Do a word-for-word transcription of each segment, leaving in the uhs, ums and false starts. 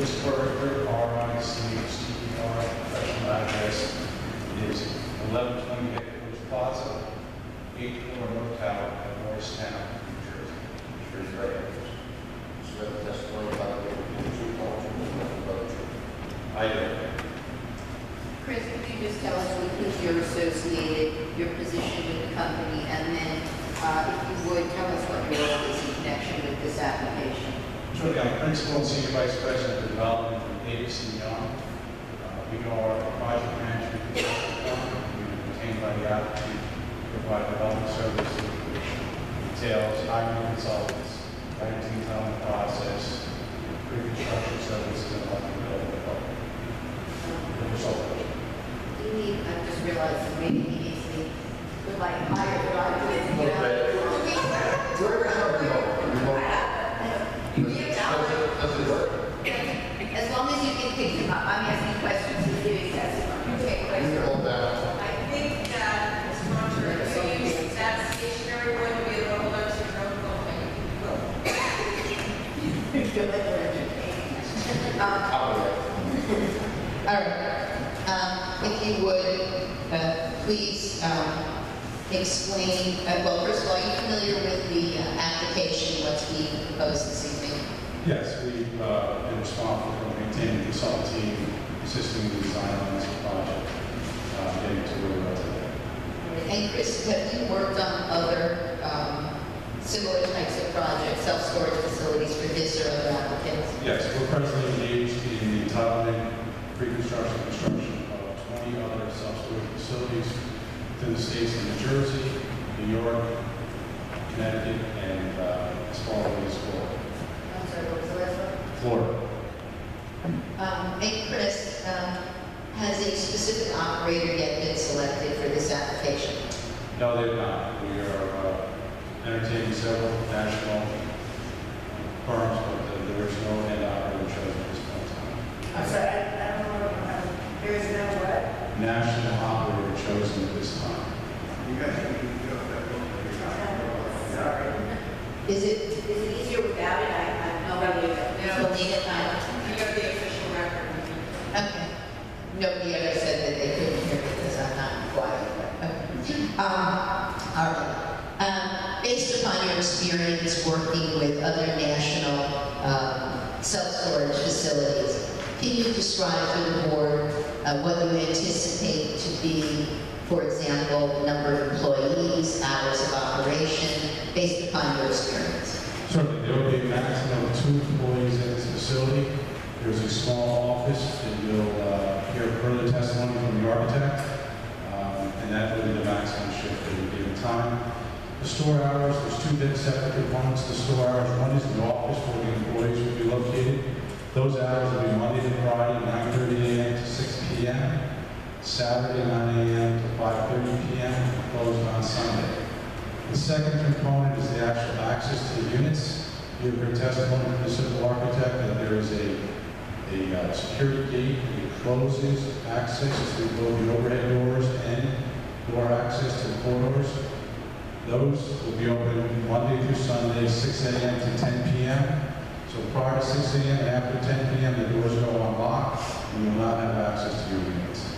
This particular R I C C E R professional address is eleven twenty Headquarters Plaza, eighth floor North Tower, Morristown, New Jersey. Sure, it's right. So that testimony about the two calls about the truth. I do. Chris, could you just tell us with who you're associated, your position with the company, and then, uh, if you would, tell us what your role is in connection with this application? Sure, I'm Principal and Senior Vice President of Development for Davis and Young. Uh, we are a project management consulting company. We've been retained by the applicant to provide development services, which entails hiring consultants, guiding teams on the process, pre-construction services, and helping build the program. The result. Do you need, I just realized that maybe he needs to, would like hire drivers to get out of the room. Where is our remote? Does it work? As long as you can pick him up, I'm asking questions, he's giving testimony. Okay, You question. can hold that. I think that, Mister Monter, if you use that stationary word to be a little less than your own thing, you will. Feel like they're entertaining. Um, I'll do that. All right. Um, if you would, uh, please um, explain, uh, well, first of all, are you familiar with the uh, application, what's being proposed this evening? Yes, we've uh, been responsible for maintaining the consultant team, assisting the design on this project, uh, getting to where we're at today. And Chris, have you worked on other um, similar types of projects, self-storage facilities for this or other applicants? Yes, we're presently engaged in the entitlement, pre-construction, construction of twenty other self-storage facilities within the states of New Jersey, New York, Connecticut, and uh, as far away as Florida. I'm sorry, what was the last one? Florida. Um, hey, Chris, um, has a specific operator yet been selected for this application? No, they've not. We are uh, entertaining several national firms, but uh, there is no end operator chosen at this point in time. I'm sorry, I, I don't know what, um, there is no what? National operator chosen at this time. You guys can go that Sorry. Is it, is it easier without it? I, I have no idea. No. Still need it? I- You have the official record. Okay. Nobody ever said that they couldn't hear because I'm not quiet. but, okay. Um, all right. Um, based upon your experience working with other national um, self-storage facilities, can you describe to the board uh, what you anticipate to be, for example, the number of employees, hours of operation, based upon your experience? Certainly, there will be a maximum of two employees at this facility. There's a small office, and you'll uh, hear further testimony from the architect, um, and that will be the maximum shift at any given time. The store hours, there's two big separate components to store hours. One is the office where the employees will be located. Those hours will be Monday to Friday, nine thirty a m to six p m Saturday, nine a m to five thirty p m closed on Sunday. The second component is the actual access to the units. You have heard testimony from the civil architect that there is a, a uh, security gate that closes access to both the overhead doors and door access to the corridors. Those will be open Monday through Sunday, six a m to ten p m So prior to six a m and after ten p m, the doors go unlocked, and you will not have access to your units.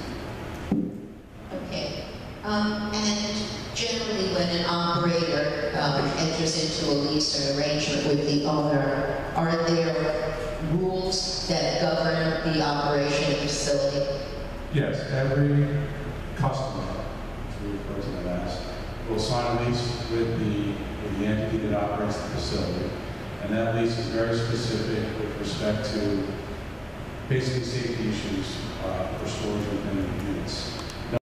Okay. Um, and generally, when an operator um, enters into a lease or arrangement with the owner, are there rules that govern the operation of the facility? Yes, every customer, as we refer to them as, will sign a lease with the, with the entity that operates the facility. And that lease is very specific with respect to basically safety issues uh, for storage within the units.